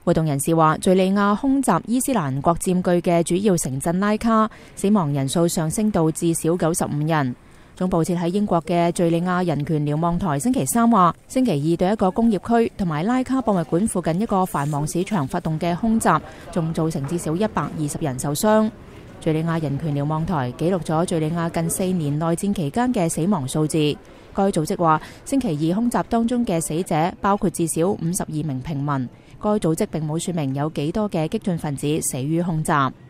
活動人士話，敘利亞空襲伊斯蘭國佔據嘅主要城鎮拉卡，死亡人數上升到至少95人。總部設喺英國嘅敘利亞人權瞭望台星期三話，星期二對一個工業區同埋拉卡博物館附近一個繁忙市場發動嘅空襲，仲造成至少120人受傷。敘利亞人權瞭望台記錄咗敘利亞近4年內戰期間嘅死亡數字。該組織話，星期二空襲當中嘅死者包括至少52名平民。該組織並冇說明有幾多嘅激進分子死於空襲。